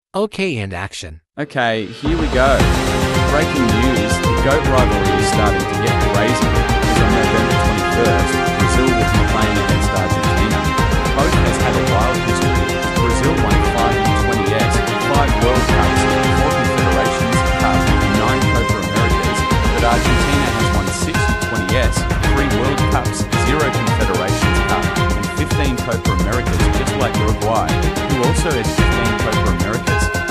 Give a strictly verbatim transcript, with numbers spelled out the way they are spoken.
Okay, and action. Okay, here we go. Breaking news, the GOAT rivalry is starting to get crazy, because on November twenty-first, Brazil will be playing against Argentina. Both has had a wild history. Brazil won five U twenty S, five World Cups, four Confederations Cup, and nine Copa Americas, but Argentina has won six U twenty S, three World Cups, zero Confederations Cup, and fifteen Copa Americas, just like Uruguay, who also had fifteen Copa Americas.